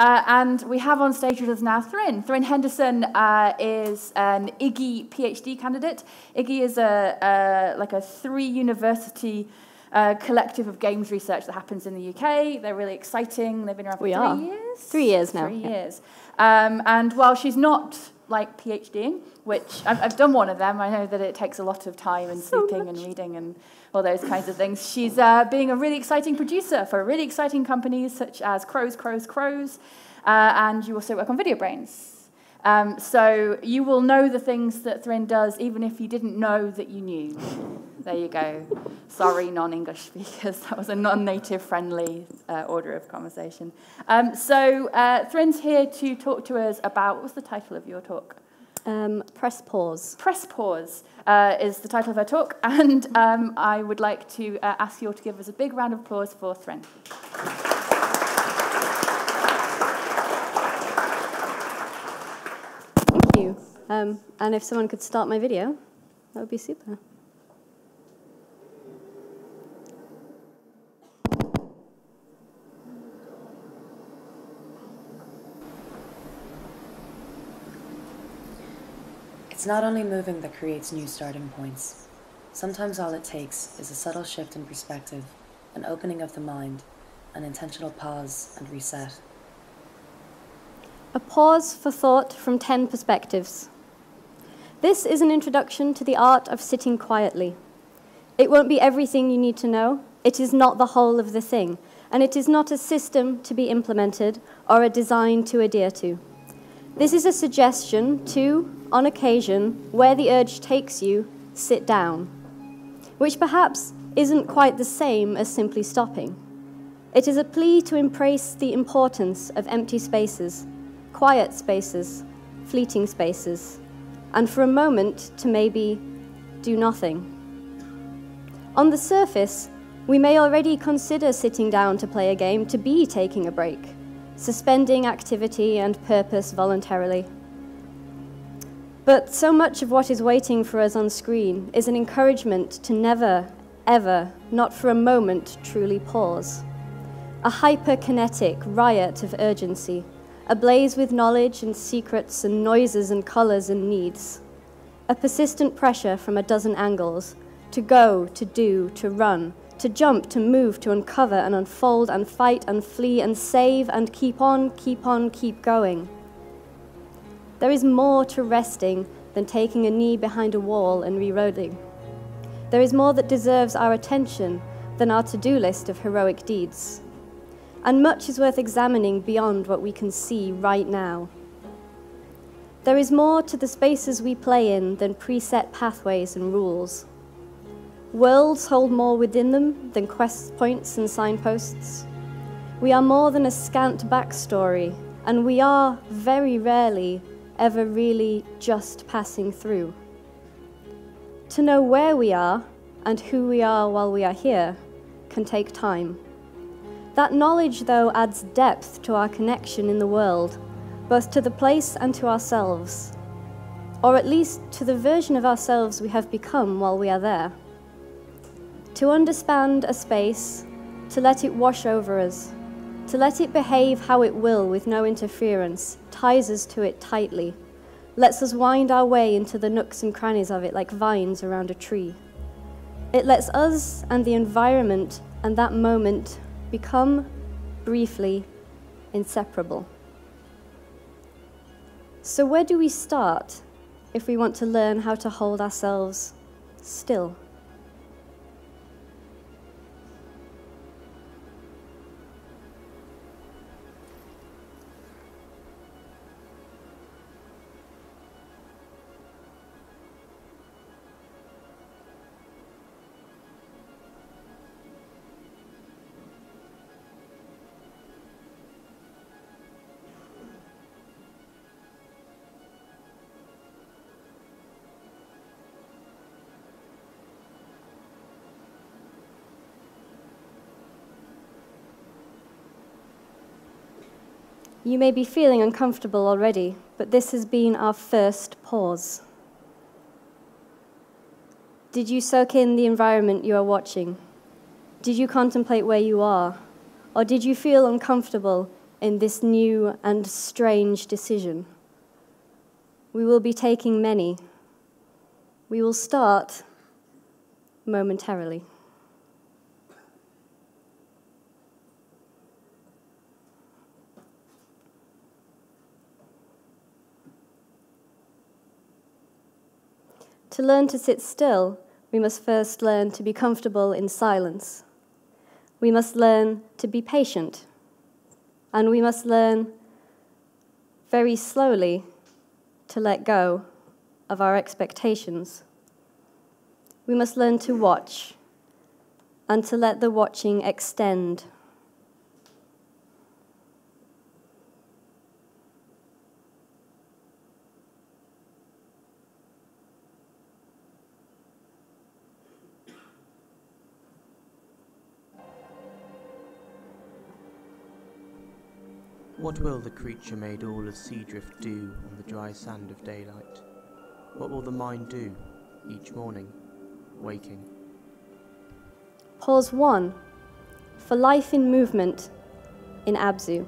And we have on stage with us now Thryn. Thryn Henderson is an IGGY PhD candidate. IGGY is like a 3-university collective of games research that happens in the UK. They're really exciting. They've been around for 3 years? 3 years now. 3 years. And while she's not like PhDing, which I've done one of them, I know that it takes a lot of time and sleeping and reading and all those kinds of things. She's being a really exciting producer for really exciting companies such as Crows, and you also work on Video Brains. So you will know the things that Thryn does even if you didn't know that you knew. There you go. Sorry, non-English speakers. That was a non-native friendly order of conversation. So Thryn's here to talk to us about, what was the title of your talk? Press Pause. Press Pause is the title of her talk, and I would like to ask you all to give us a big round of applause for Thryn. Thank you. And if someone could start my video, that would be super. It's not only moving that creates new starting points. Sometimes all it takes is a subtle shift in perspective, an opening of the mind, an intentional pause and reset. A pause for thought from 10 perspectives. This is an introduction to the art of sitting quietly. It won't be everything you need to know. It is not the whole of the thing, and it is not a system to be implemented or a design to adhere to. This is a suggestion to, on occasion, where the urge takes you, sit down, which perhaps isn't quite the same as simply stopping. It is a plea to embrace the importance of empty spaces, quiet spaces, fleeting spaces, and for a moment to maybe do nothing. On the surface, we may already consider sitting down to play a game to be taking a break, suspending activity and purpose voluntarily. But so much of what is waiting for us on screen is an encouragement to never, ever, not for a moment, truly pause. A hyperkinetic riot of urgency, ablaze with knowledge and secrets and noises and colors and needs. A persistent pressure from a dozen angles, to go, to do, to run, to jump, to move, to uncover and unfold and fight and flee and save and keep on, keep going. There is more to resting than taking a knee behind a wall and reloading. There is more that deserves our attention than our to-do list of heroic deeds. And much is worth examining beyond what we can see right now. There is more to the spaces we play in than preset pathways and rules. Worlds hold more within them than quest points and signposts. We are more than a scant backstory, and we are, very rarely, ever really just passing through. To know where we are and who we are while we are here can take time. That knowledge, though, adds depth to our connection in the world, both to the place and to ourselves, or at least to the version of ourselves we have become while we are there. To understand a space, to let it wash over us, to let it behave how it will with no interference, ties us to it tightly, lets us wind our way into the nooks and crannies of it like vines around a tree. It lets us and the environment and that moment become, briefly, inseparable. So where do we start if we want to learn how to hold ourselves still? You may be feeling uncomfortable already, but this has been our first pause. Did you soak in the environment you are watching? Did you contemplate where you are? Or did you feel uncomfortable in this new and strange decision. We will be taking many. We will start momentarily. To learn to sit still, we must first learn to be comfortable in silence. We must learn to be patient. And we must learn very slowly to let go of our expectations. We must learn to watch and to let the watching extend. What will the creature made all of sea drift do on the dry sand of daylight? What will the mind do each morning, waking? Pause 1 for life in movement in Abzu.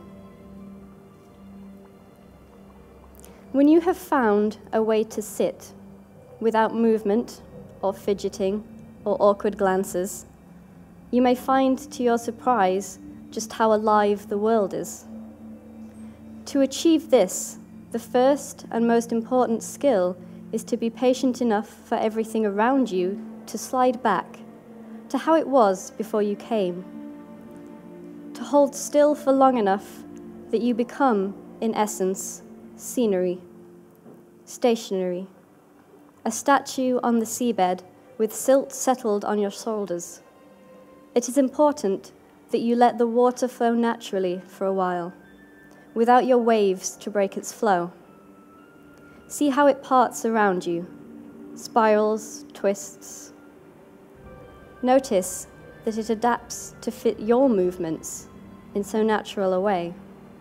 When you have found a way to sit without movement or fidgeting or awkward glances, you may find to your surprise just how alive the world is. To achieve this, the first and most important skill is to be patient enough for everything around you to slide back to how it was before you came. To hold still for long enough that you become, in essence, scenery, stationary, a statue on the seabed with silt settled on your shoulders. It is important that you let the water flow naturally for a while, without your waves to break its flow. See how it parts around you, spirals, twists. Notice that it adapts to fit your movements in so natural a way.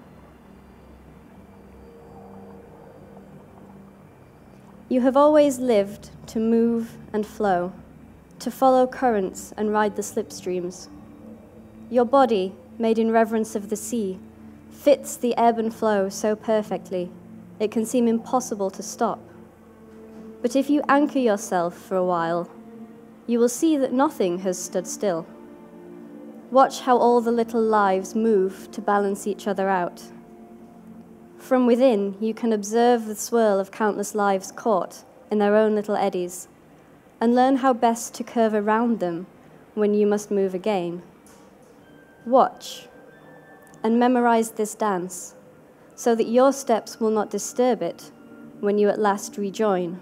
You have always lived to move and flow, to follow currents and ride the slipstreams. Your body, made in reverence of the sea, fits the ebb and flow so perfectly, it can seem impossible to stop. But if you anchor yourself for a while, you will see that nothing has stood still. Watch how all the little lives move to balance each other out. From within, you can observe the swirl of countless lives caught in their own little eddies, and learn how best to curve around them when you must move again. Watch and memorize this dance, so that your steps will not disturb it when you at last rejoin.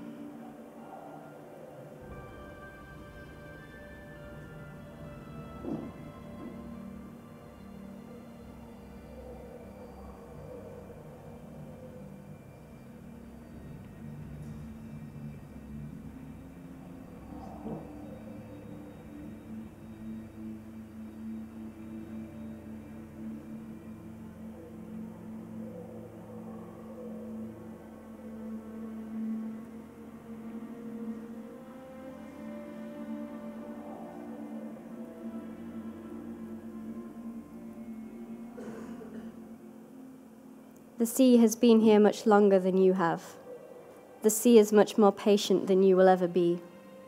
The sea has been here much longer than you have. The sea is much more patient than you will ever be.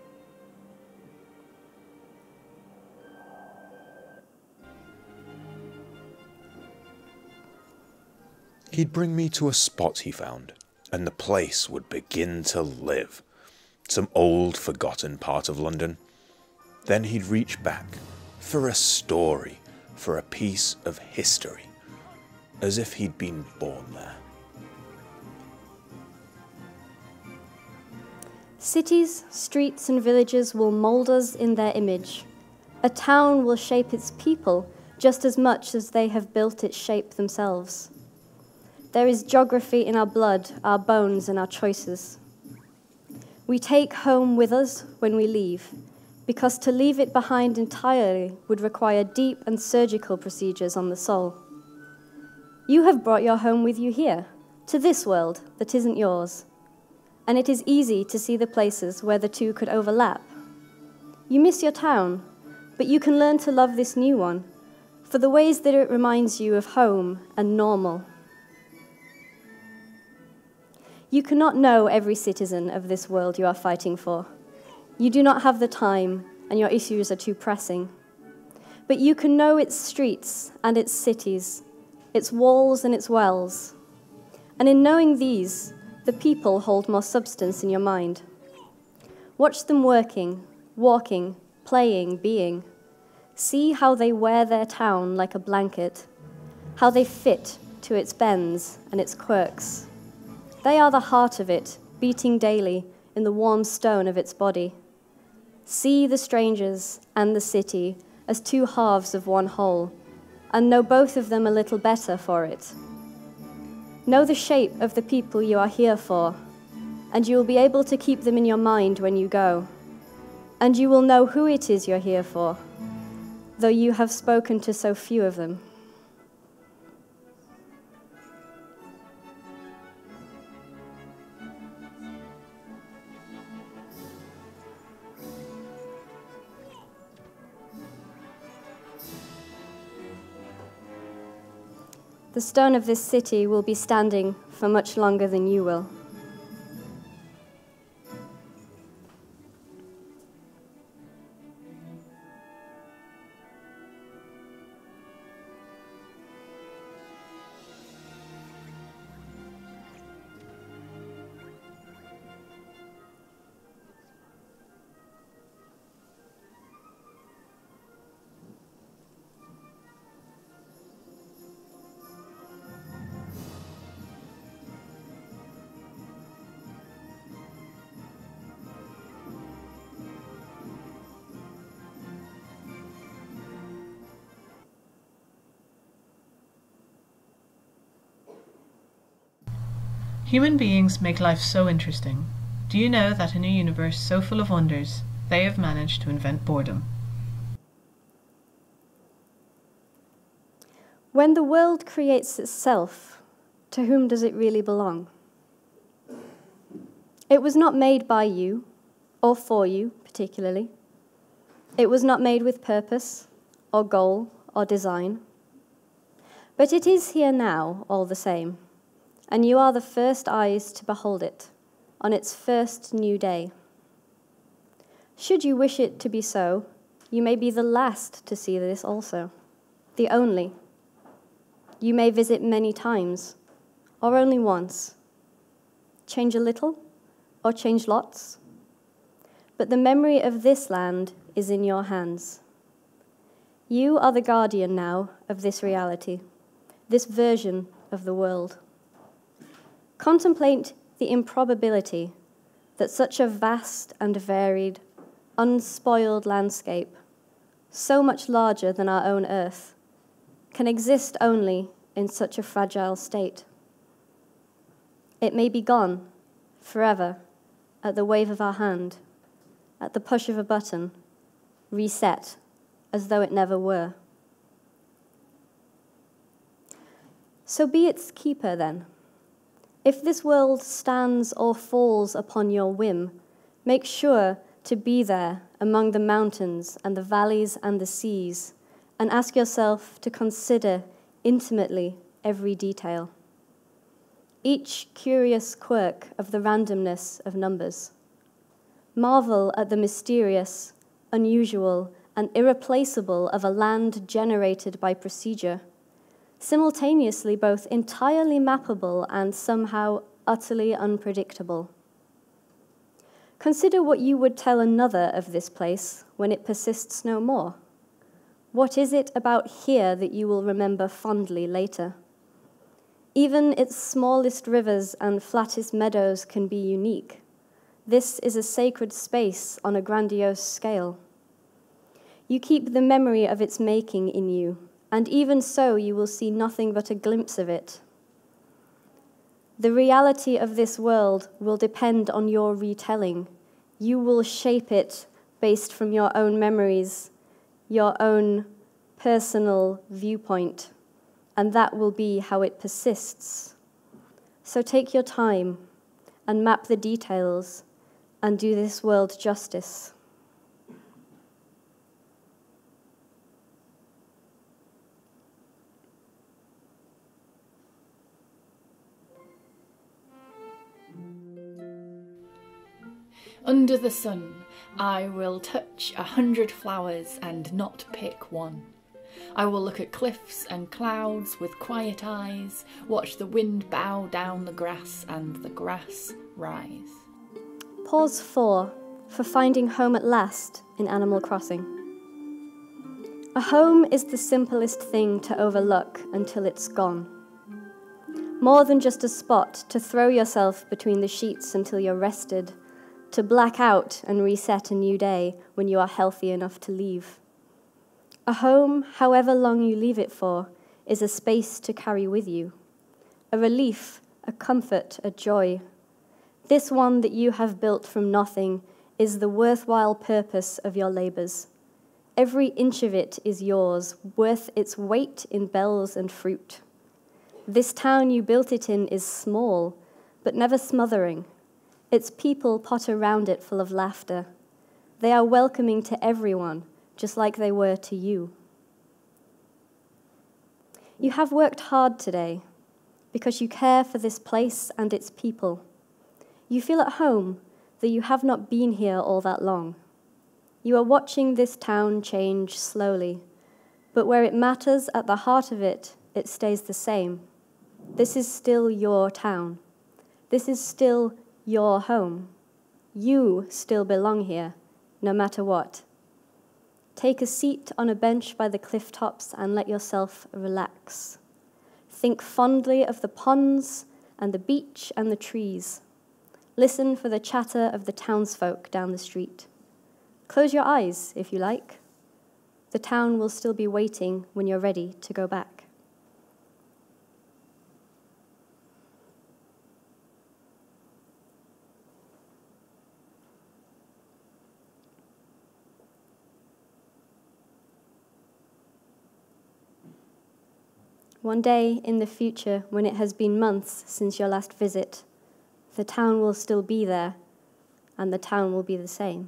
He'd bring me to a spot he found, and the place would begin to live. Some old, forgotten part of London. Then he'd reach back for a story, for a piece of history, as if he'd been born there. Cities, streets, and villages will mold us in their image. A town will shape its people just as much as they have built its shape themselves. There is geography in our blood, our bones, and our choices. We take home with us when we leave, because to leave it behind entirely would require deep and surgical procedures on the soul. You have brought your home with you here, to this world that isn't yours, and it is easy to see the places where the two could overlap. You miss your town, but you can learn to love this new one, for the ways that it reminds you of home and normal. You cannot know every citizen of this world you are fighting for. You do not have the time, and your issues are too pressing. But you can know its streets and its cities, its walls and its wells. And in knowing these, the people hold more substance in your mind. Watch them working, walking, playing, being. See how they wear their town like a blanket, how they fit to its bends and its quirks. They are the heart of it, beating daily in the warm stone of its body. See the strangers and the city as two halves of one whole, and know both of them a little better for it. Know the shape of the people you are here for, and you will be able to keep them in your mind when you go. And you will know who it is you're here for, though you have spoken to so few of them. The stone of this city will be standing for much longer than you will. Human beings make life so interesting. Do you know that in a universe so full of wonders, they have managed to invent boredom? When the world creates itself, to whom does it really belong? It was not made by you, or for you particularly. It was not made with purpose, or goal, or design. But it is here now, all the same, and you are the first eyes to behold it on its first new day. Should you wish it to be so, you may be the last to see this also, the only. You may visit many times, or only once. Change a little, or change lots. But the memory of this land is in your hands. You are the guardian now of this reality, this version of the world. Contemplate the improbability that such a vast and varied, unspoiled landscape, so much larger than our own Earth, can exist only in such a fragile state. It may be gone forever at the wave of our hand, at the push of a button, reset as though it never were. So be its keeper then. If this world stands or falls upon your whim, make sure to be there among the mountains and the valleys and the seas, and ask yourself to consider intimately every detail. Each curious quirk of the randomness of numbers. Marvel at the mysterious, unusual, and irreplaceable of a land generated by procedure, simultaneously both entirely mappable and somehow utterly unpredictable. Consider what you would tell another of this place when it persists no more. What is it about here that you will remember fondly later? Even its smallest rivers and flattest meadows can be unique. This is a sacred space on a grandiose scale. You keep the memory of its making in you, and even so you will see nothing but a glimpse of it. The reality of this world will depend on your retelling. You will shape it based from your own memories, your own personal viewpoint, and that will be how it persists. So take your time and map the details and do this world justice. Under the sun, I will touch 100 flowers and not pick one. I will look at cliffs and clouds with quiet eyes, watch the wind bow down the grass and the grass rise. Pause 4 for finding home at last in Animal Crossing. A home is the simplest thing to overlook until it's gone. More than just a spot to throw yourself between the sheets until you're rested, to black out and reset a new day when you are healthy enough to leave. A home, however long you leave it for, is a space to carry with you. A relief, a comfort, a joy. This one that you have built from nothing is the worthwhile purpose of your labors. Every inch of it is yours, worth its weight in bells and fruit. This town you built it in is small, but never smothering. Its people potter round it full of laughter. They are welcoming to everyone, just like they were to you. You have worked hard today because you care for this place and its people. You feel at home, though you have not been here all that long. You are watching this town change slowly, but where it matters at the heart of it, it stays the same. This is still your town. This is still your home. You still belong here, no matter what. Take a seat on a bench by the cliff tops and let yourself relax. Think fondly of the ponds and the beach and the trees. Listen for the chatter of the townsfolk down the street. Close your eyes if you like. The town will still be waiting when you're ready to go back. One day in the future, when it has been months since your last visit, the town will still be there, and the town will be the same.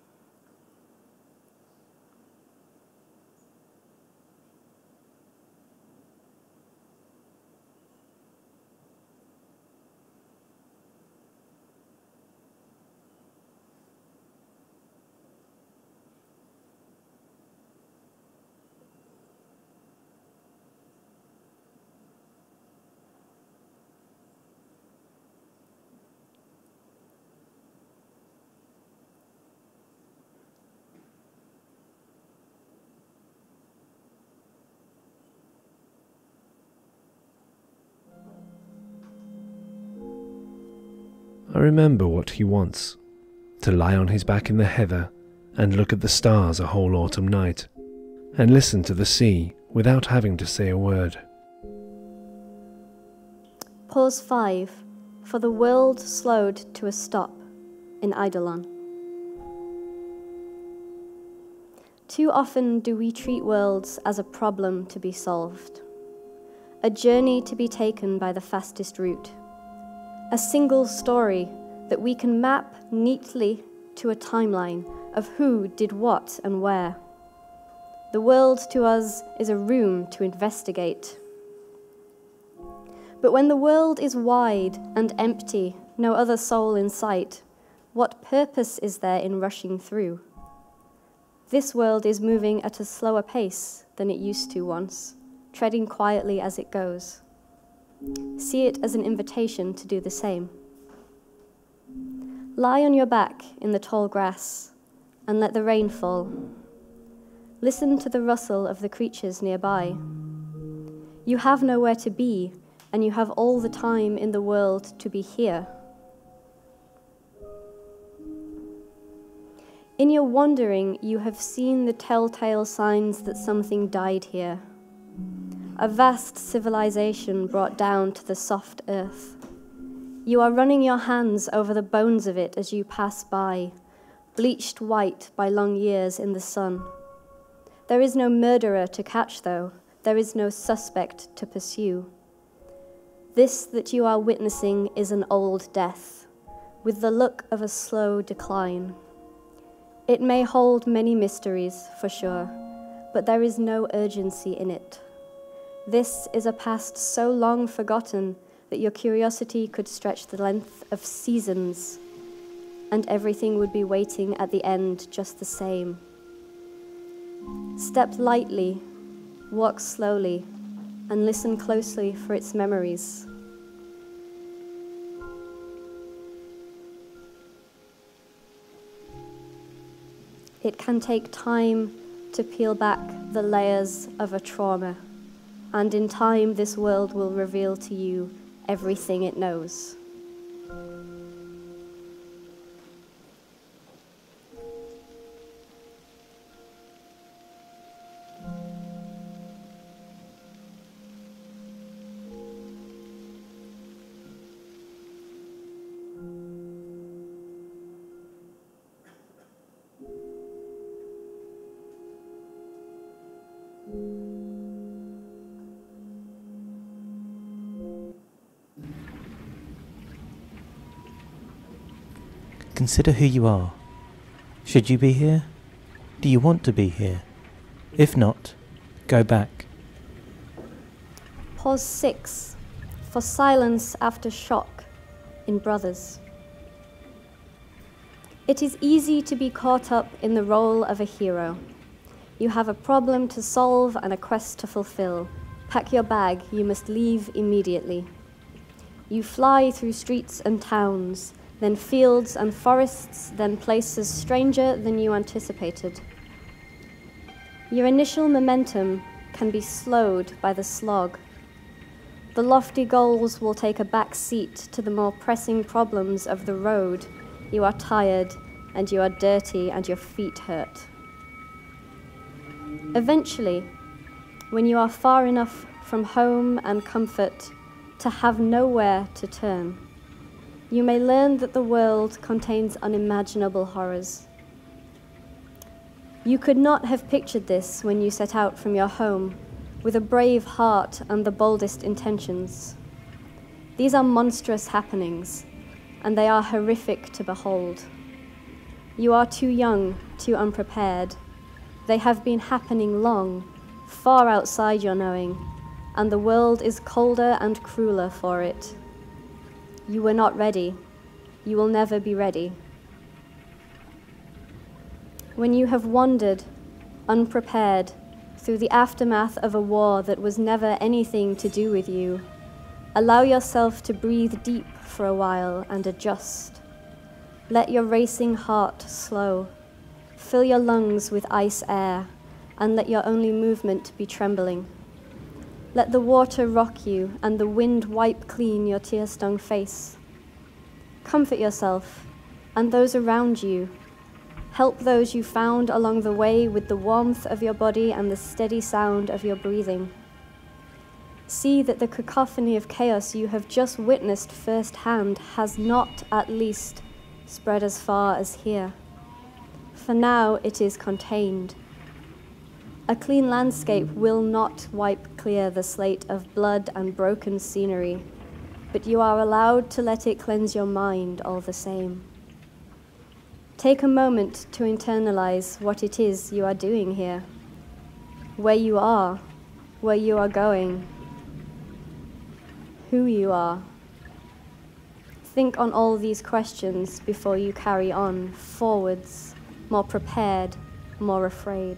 I remember what he wants, to lie on his back in the heather and look at the stars a whole autumn night, and listen to the sea without having to say a word. Pause 5 for the world slowed to a stop in Eidolon. Too often do we treat worlds as a problem to be solved, a journey to be taken by the fastest route. A single story that we can map neatly to a timeline of who did what and where. The world to us is a room to investigate. But when the world is wide and empty, no other soul in sight, what purpose is there in rushing through? This world is moving at a slower pace than it used to once, treading quietly as it goes. See it as an invitation to do the same. Lie on your back in the tall grass and let the rain fall. Listen to the rustle of the creatures nearby. You have nowhere to be, and you have all the time in the world to be here. In your wandering, you have seen the telltale signs that something died here. A vast civilization brought down to the soft earth. You are running your hands over the bones of it as you pass by, bleached white by long years in the sun. There is no murderer to catch, though. There is no suspect to pursue. This that you are witnessing is an old death, with the look of a slow decline. It may hold many mysteries, for sure, but there is no urgency in it. This is a past so long forgotten that your curiosity could stretch the length of seasons. and everything would be waiting at the end just the same. Step lightly, walk slowly, and listen closely for its memories. It can take time to peel back the layers of a trauma, and in time this world will reveal to you everything it knows. Consider who you are. Should you be here? Do you want to be here? If not, go back. Pause 6 for silence after shock in Brothers. It is easy to be caught up in the role of a hero. You have a problem to solve and a quest to fulfill. Pack your bag, you must leave immediately. You fly through streets and towns, then fields and forests, then places stranger than you anticipated. Your initial momentum can be slowed by the slog. The lofty goals will take a back seat to the more pressing problems of the road. You are tired, and you are dirty, and your feet hurt. Eventually, when you are far enough from home and comfort to have nowhere to turn, you may learn that the world contains unimaginable horrors. You could not have pictured this when you set out from your home with a brave heart and the boldest intentions. These are monstrous happenings, and they are horrific to behold. You are too young, too unprepared. They have been happening long, far outside your knowing, and the world is colder and crueler for it. You were not ready. You will never be ready. When you have wandered, unprepared, through the aftermath of a war that was never anything to do with you, allow yourself to breathe deep for a while and adjust. Let your racing heart slow. Fill your lungs with ice air, and let your only movement be trembling. Let the water rock you and the wind wipe clean your tear-stung face. Comfort yourself and those around you. Help those you found along the way with the warmth of your body and the steady sound of your breathing. See that the cacophony of chaos you have just witnessed firsthand has not, at least, spread as far as here. For now, it is contained. A clean landscape will not wipe clear the slate of blood and broken scenery, but you are allowed to let it cleanse your mind all the same. Take a moment to internalize what it is you are doing here, where you are going, who you are. Think on all these questions before you carry on forwards, more prepared, more afraid.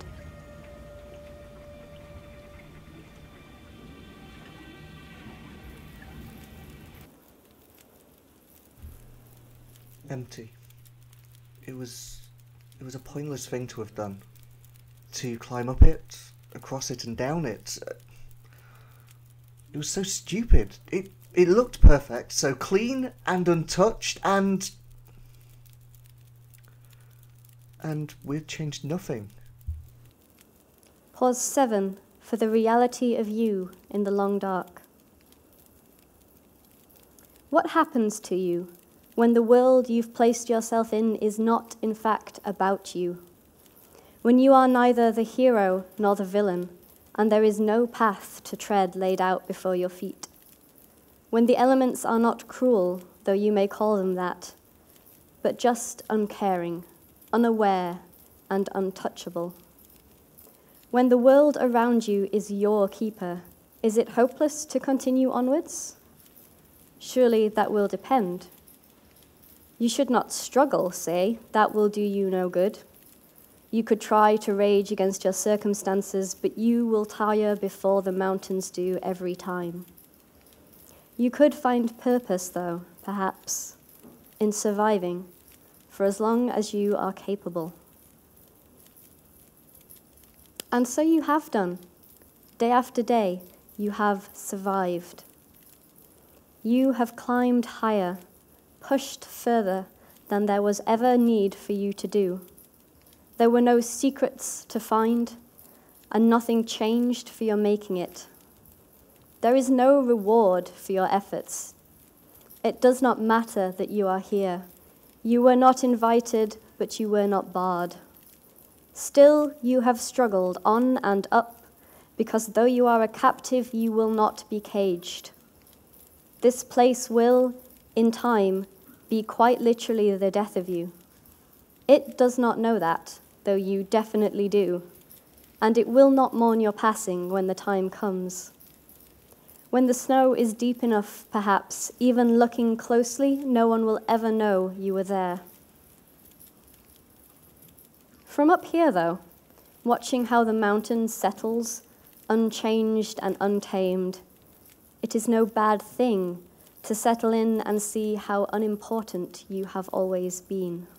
Empty. It was a pointless thing to have done. To climb up it, across it and down it. It was so stupid. It looked perfect, so clean and untouched, and we'd changed nothing. Pause 7 for the reality of you in the long dark. What happens to you when the world you've placed yourself in is not, in fact, about you? When you are neither the hero nor the villain, and there is no path to tread laid out before your feet? When the elements are not cruel, though you may call them that, but just uncaring, unaware, and untouchable? When the world around you is your keeper, is it hopeless to continue onwards? Surely that will depend. You should not struggle, say, that will do you no good. You could try to rage against your circumstances, but you will tire before the mountains do every time. You could find purpose, though, perhaps, in surviving, for as long as you are capable. And so you have done. Day after day, you have survived. You have climbed higher, pushed further than there was ever need for you to do. There were no secrets to find, and nothing changed for your making it. There is no reward for your efforts. It does not matter that you are here. You were not invited, but you were not barred. Still, you have struggled on and up, because though you are a captive, you will not be caged. This place will, in time, be quite literally the death of you. It does not know that, though you definitely do, and it will not mourn your passing when the time comes. When the snow is deep enough, perhaps, even looking closely, no one will ever know you were there. From up here, though, watching how the mountain settles, unchanged and untamed, it is no bad thing to settle in and see how unimportant you have always been.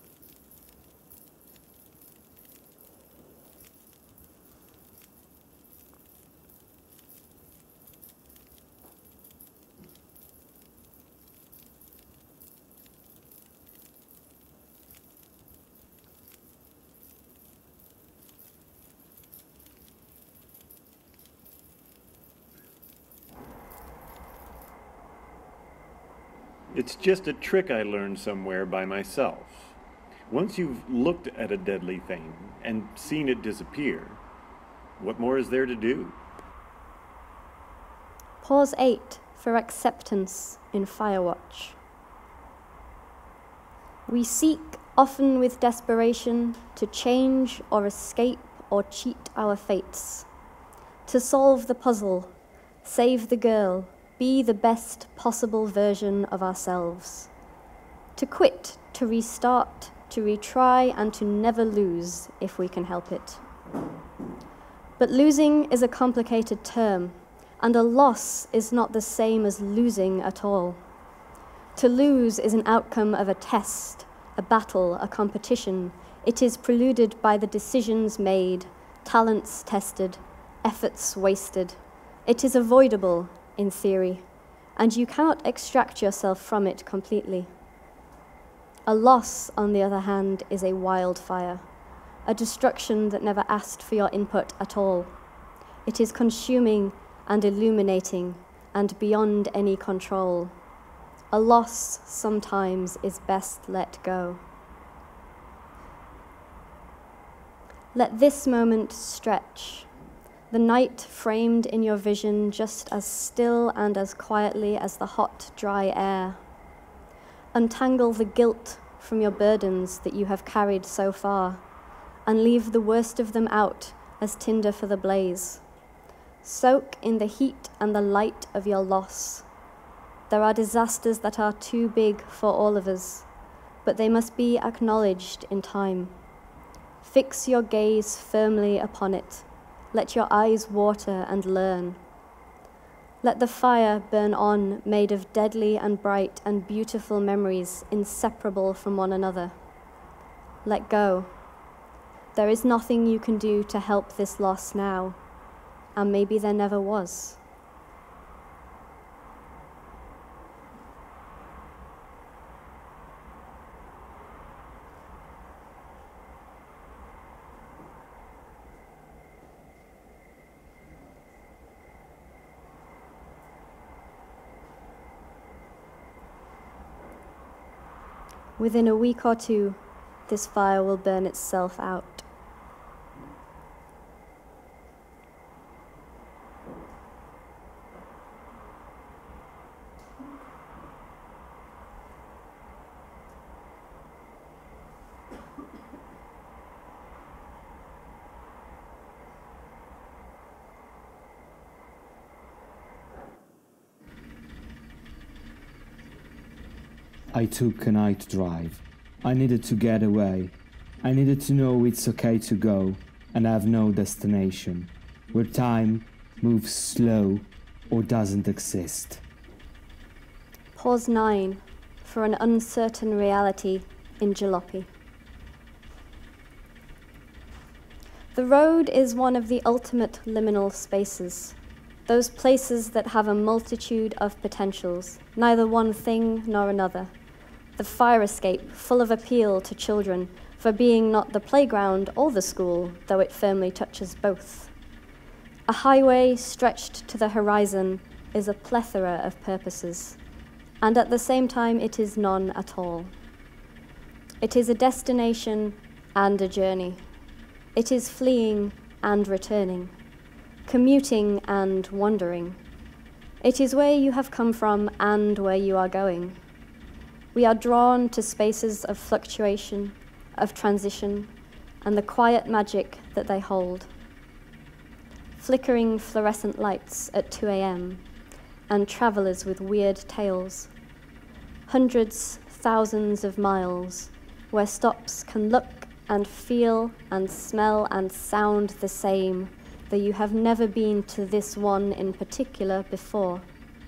It's just a trick I learned somewhere by myself. Once you've looked at a deadly thing and seen it disappear, what more is there to do? Pause 8 for acceptance in Firewatch. We seek, often with desperation, to change or escape or cheat our fates. To solve the puzzle, save the girl, be the best possible version of ourselves. To quit, to restart, to retry, and to never lose if we can help it. But losing is a complicated term, and a loss is not the same as losing at all. To lose is an outcome of a test, a battle, a competition. It is preluded by the decisions made, talents tested, efforts wasted. It is avoidable, in theory, and you cannot extract yourself from it completely. A loss, on the other hand, is a wildfire, a destruction that never asked for your input at all. It is consuming and illuminating and beyond any control. A loss sometimes is best let go. Let this moment stretch. The night framed in your vision just as still and as quietly as the hot, dry air. Untangle the guilt from your burdens that you have carried so far, and leave the worst of them out as tinder for the blaze. Soak in the heat and the light of your loss. There are disasters that are too big for all of us, but they must be acknowledged in time. Fix your gaze firmly upon it. Let your eyes water and learn. Let the fire burn on, made of deadly and bright and beautiful memories, inseparable from one another. Let go. There is nothing you can do to help this loss now, and maybe there never was. Within a week or two, this fire will burn itself out. I took a night drive. I needed to get away. I needed to know it's okay to go and have no destination, where time moves slow or doesn't exist. Pause 9 for an uncertain reality in Jalopy. The road is one of the ultimate liminal spaces, those places that have a multitude of potentials, neither one thing nor another. The fire escape, full of appeal to children for being not the playground or the school, though it firmly touches both. A highway stretched to the horizon is a plethora of purposes, and at the same time it is none at all. It is a destination and a journey. It is fleeing and returning, commuting and wandering. It is where you have come from and where you are going. We are drawn to spaces of fluctuation, of transition, and the quiet magic that they hold. Flickering fluorescent lights at 2 a.m. and travelers with weird tales. Hundreds, thousands of miles where stops can look and feel and smell and sound the same, though you have never been to this one in particular before.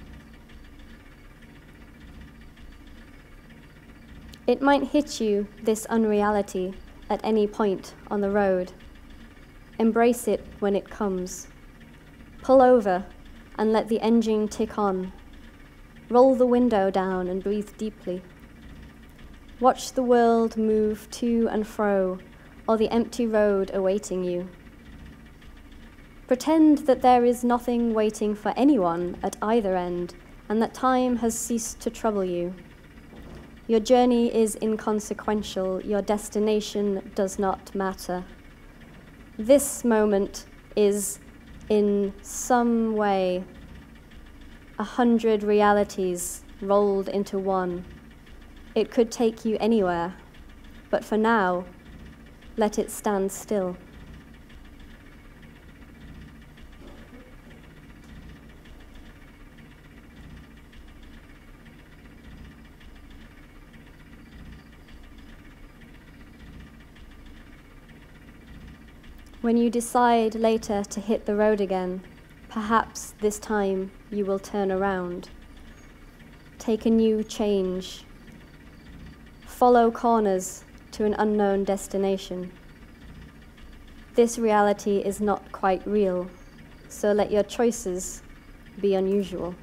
It might hit you, this unreality, at any point on the road. Embrace it when it comes. Pull over and let the engine tick on. Roll the window down and breathe deeply. Watch the world move to and fro, or the empty road awaiting you. Pretend that there is nothing waiting for anyone at either end, and that time has ceased to trouble you. Your journey is inconsequential, your destination does not matter. This moment is, in some way, 100 realities rolled into one. It could take you anywhere, but for now, let it stand still. When you decide later to hit the road again, perhaps this time you will turn around. Take a new change. Follow corners to an unknown destination. This reality is not quite real, so let your choices be unusual.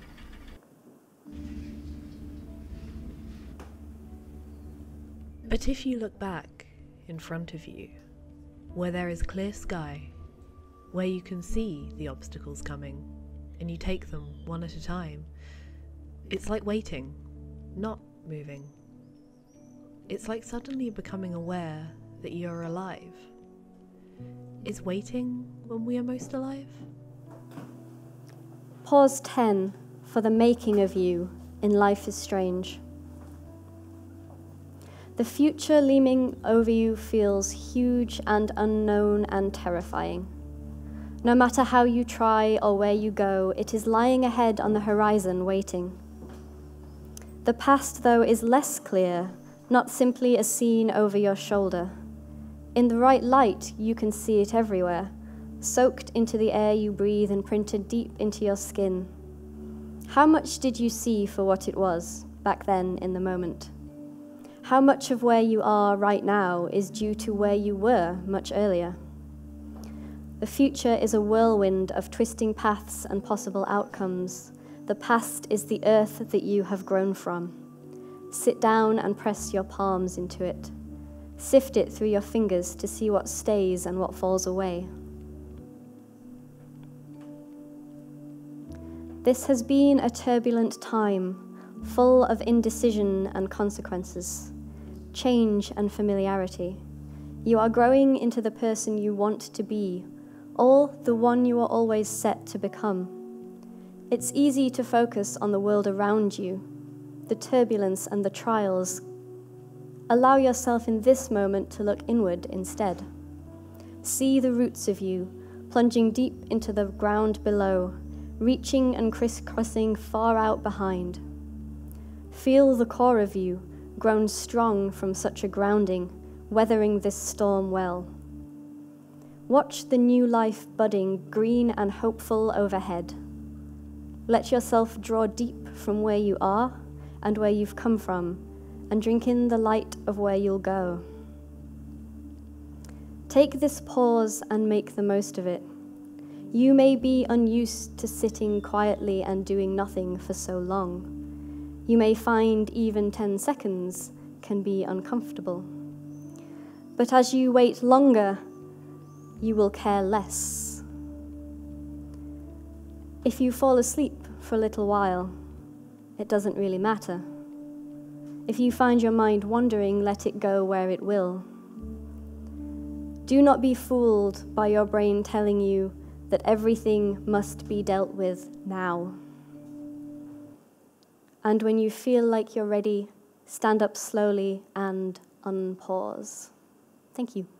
But if you look back in front of you, where there is clear sky, where you can see the obstacles coming, and you take them one at a time, it's like waiting, not moving. It's like suddenly becoming aware that you're alive. Is waiting when we are most alive? Pause 10 for the making of you in Life is Strange. The future looming over you feels huge and unknown and terrifying. No matter how you try or where you go, it is lying ahead on the horizon waiting. The past, though, is less clear, not simply a scene over your shoulder. In the right light, you can see it everywhere, soaked into the air you breathe and printed deep into your skin. How much did you see for what it was, back then in the moment? How much of where you are right now is due to where you were much earlier? The future is a whirlwind of twisting paths and possible outcomes. The past is the earth that you have grown from. Sit down and press your palms into it. Sift it through your fingers to see what stays and what falls away. This has been a turbulent time, full of indecision and consequences, change and familiarity. You are growing into the person you want to be, or the one you are always set to become. It's easy to focus on the world around you, the turbulence and the trials. Allow yourself in this moment to look inward instead. See the roots of you, plunging deep into the ground below, reaching and crisscrossing far out behind. Feel the core of you, grown strong from such a grounding, weathering this storm well. Watch the new life budding, green and hopeful overhead. Let yourself draw deep from where you are and where you've come from, and drink in the light of where you'll go. Take this pause and make the most of it. You may be unused to sitting quietly and doing nothing for so long. You may find even 10 seconds can be uncomfortable. But as you wait longer, you will care less. If you fall asleep for a little while, it doesn't really matter. If you find your mind wandering, let it go where it will. Do not be fooled by your brain telling you that everything must be dealt with now. And when you feel like you're ready, stand up slowly and unpause. Thank you.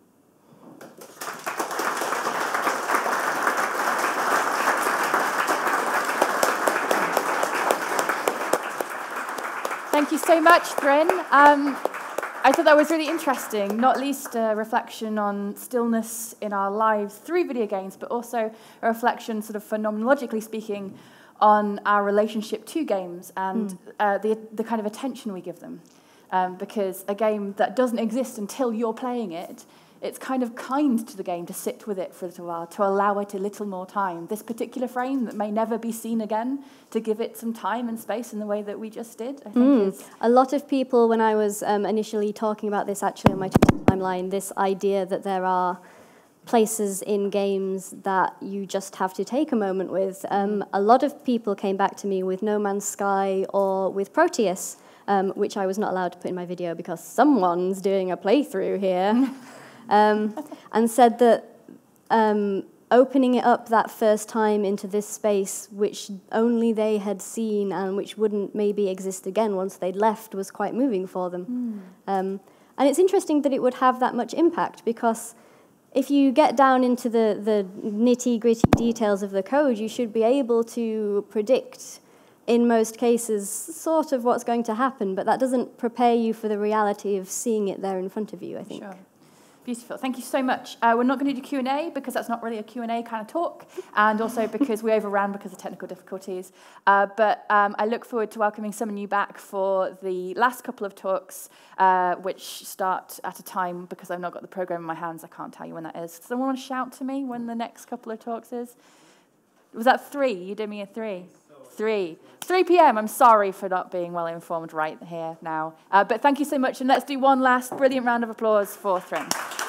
Thank you so much, Thryn. I thought that was really interesting, not least a reflection on stillness in our lives through video games, but also a reflection, sort of phenomenologically speaking, on our relationship to games and the kind of attention we give them. Because a game that doesn't exist until you're playing it, it's kind of kind to the game to sit with it for a little while, to allow it a little more time. This particular frame that may never be seen again, to give it some time and space in the way that we just did, I think is... A lot of people, when I was initially talking about this actually on my timeline, this idea that there are places in games that you just have to take a moment with. A lot of people came back to me with No Man's Sky or with Proteus, which I was not allowed to put in my video because someone's doing a playthrough here. And said that opening it up that first time into this space, which only they had seen and which wouldn't maybe exist again once they'd left, was quite moving for them. And it's interesting that it would have that much impact, because if you get down into the nitty-gritty details of the code, you should be able to predict, in most cases, sort of what's going to happen, but that doesn't prepare you for the reality of seeing it there in front of you, I think. Sure. Beautiful. Thank you so much. We're not going to do Q&A because that's not really a Q&A kind of talk, and also because we overran because of technical difficulties. But I look forward to welcoming some of you back for the last couple of talks, which start at a time, because I've not got the program in my hands, I can't tell you when that is. Does someone want to shout to me when the next couple of talks is? Was that 3? You did me a 3? 3 p.m. I'm sorry for not being well informed right here now. But thank you so much, and let's do one last brilliant round of applause for Thryn.